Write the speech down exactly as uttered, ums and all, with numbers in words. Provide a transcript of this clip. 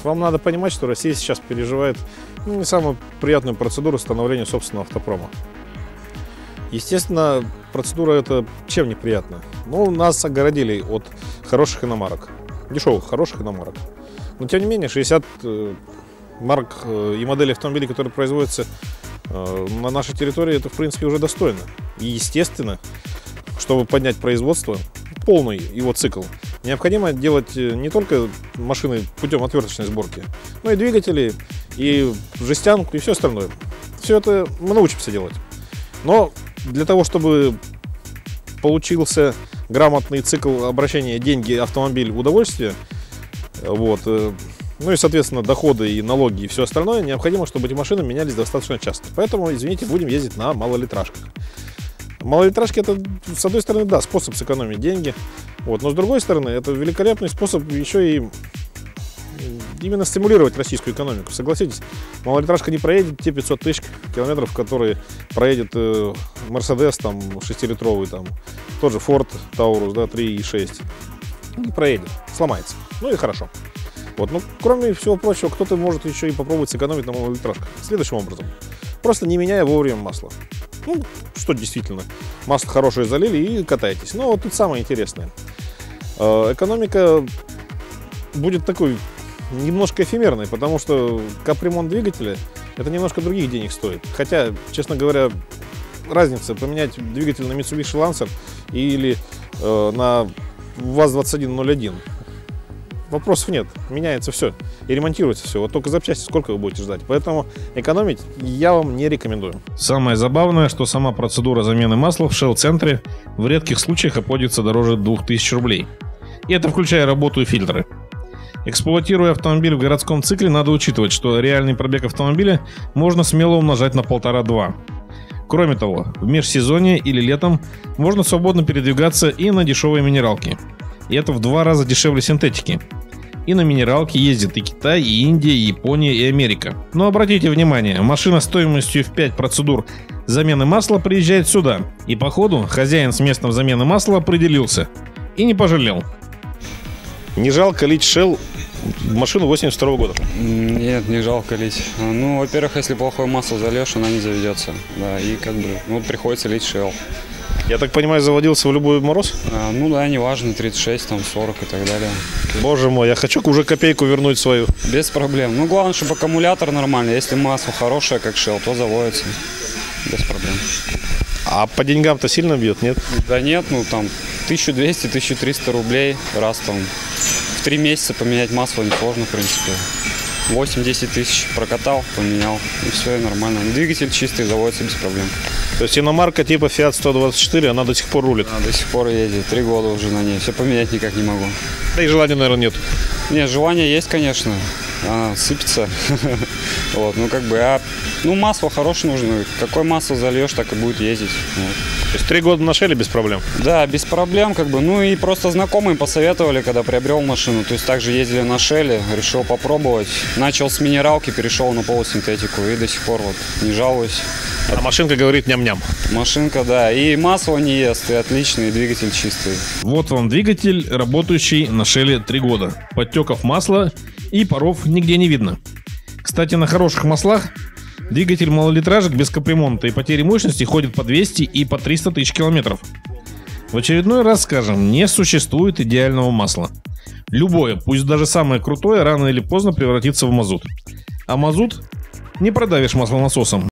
Вам надо понимать, что Россия сейчас переживает ну, не самую приятную процедуру становления собственного автопрома. Естественно, процедура эта чем неприятна? Ну, нас огородили от хороших иномарок. Дешевых, хороших иномарок. Но, тем не менее, шестьдесят э, марок э, и моделей автомобилей, которые производятся э, на нашей территории, это, в принципе, уже достойно. И, естественно, чтобы поднять производство, полный его цикл, необходимо делать не только машины путем отверточной сборки, но и двигатели, и жестянку, и все остальное. Все это мы научимся делать. Но для того, чтобы получился грамотный цикл обращения деньги, автомобиль, удовольствие, вот, ну и, соответственно, доходы и налоги и все остальное, необходимо, чтобы эти машины менялись достаточно часто. Поэтому, извините, будем ездить на малолитражках. Малолитражки — это, с одной стороны, да, способ сэкономить деньги, вот, но с другой стороны, это великолепный способ еще и именно стимулировать российскую экономику. Согласитесь, малолитражка не проедет те пятьсот тысяч километров, которые проедет э, Mercedes там шестилитровый, там, тот же Ford Taurus, да, три и шесть. Не проедет, сломается. Ну и хорошо. Вот, ну, кроме всего прочего, кто-то может еще и попробовать сэкономить на малолитражках. Следующим образом. Просто не меняя вовремя масло. Ну, что действительно, масло хорошее залили и катаетесь. Но вот тут самое интересное. Экономика будет такой немножко эфемерной, потому что капремонт двигателя это немножко других денег стоит. Хотя, честно говоря, разница поменять двигатель на Mitsubishi Lancer или э, на ВАЗ двадцать один ноль один. Вопросов нет, меняется все и ремонтируется все. Вот только запчасти сколько вы будете ждать. Поэтому экономить я вам не рекомендую. Самое забавное, что сама процедура замены масла в Shell-центре в редких случаях обходится дороже двух тысяч рублей. И это включая работу и фильтры. Эксплуатируя автомобиль в городском цикле, надо учитывать, что реальный пробег автомобиля можно смело умножать на полтора-два. Кроме того, в межсезонье или летом можно свободно передвигаться и на дешевые минералки. И это в два раза дешевле синтетики. И на минералке ездит и Китай, и Индия, и Япония, и Америка. Но обратите внимание, машина стоимостью в пять процедур замены масла приезжает сюда. И по ходу хозяин с местом замены масла определился. И не пожалел. Не жалко лить Shell в машину восемьдесят второго года? Нет, не жалко лить. Ну, во-первых, если плохое масло зальешь, она не заведется. Да, и как бы, ну, приходится лить Shell. Я так понимаю, заводился в любой мороз? А, ну да, неважно, тридцать шесть, там, сорок и так далее. Боже мой, я хочу уже копейку вернуть свою. Без проблем. Ну, главное, чтобы аккумулятор нормальный. Если масло хорошее, как Shell, то заводится. Без проблем. А по деньгам-то сильно бьет, нет? Да нет, ну там тысяча двести — тысяча триста рублей раз там. В три месяца поменять масло несложно, в принципе. восемь-десять тысяч прокатал, поменял, и все, и нормально. Двигатель чистый, заводится без проблем. То есть иномарка типа Fiat сто двадцать четыре, она до сих пор рулит? Она до сих пор ездит, три года уже на ней, все поменять никак не могу. Да и желания, наверное, нет? Нет, желание есть, конечно, она сыпется, вот, ну как бы, а, ну масло хорошее нужно, какое масло зальешь, так и будет ездить. То есть три года на Shell без проблем? Да, без проблем, как бы, ну и просто знакомые посоветовали, когда приобрел машину, то есть также ездили на Shell, решил попробовать, начал с минералки, перешел на полусинтетику и до сих пор вот не жалуюсь. А машинка говорит ням-ням? Машинка, да, и масло не ест, и отличный, и двигатель чистый. Вот вам двигатель, работающий на Shell три года. Подтеков масла и паров нигде не видно. Кстати, на хороших маслах двигатель малолитражек без капремонта и потери мощности ходит по двести и по триста тысяч километров. В очередной раз скажем, не существует идеального масла. Любое, пусть даже самое крутое, рано или поздно превратится в мазут. А мазут не продавишь маслонасосом.